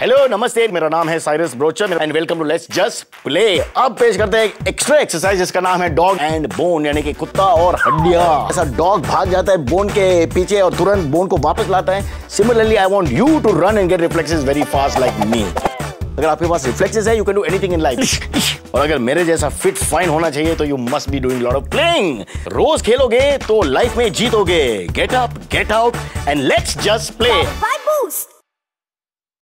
Hello नमस्ते, मेरा नाम है Cyrus Broacha and welcome to let's just play. अब पेश करते हैं एक एक्स्ट्रा एक्सरसाइज जिसका नाम है डॉग एंड बोन, यानी कि कुत्ता और हड्डियां। ऐसा डॉग भाग जाता है बोन के पीछे और तुरंत बोन को वापस लाता है। Similarly I want you to run and get reflexes very fast like me. अगर आपके पास रिफ्लेक्सेस है, you can do anything in life. और अगर मेरे जैसा फिट फाइन होना चाहिए तो you must be doing lot of playing. रोज खेलोगे तो लाइफ में जीतोगे। Get up, get out and let's just play. By Boost!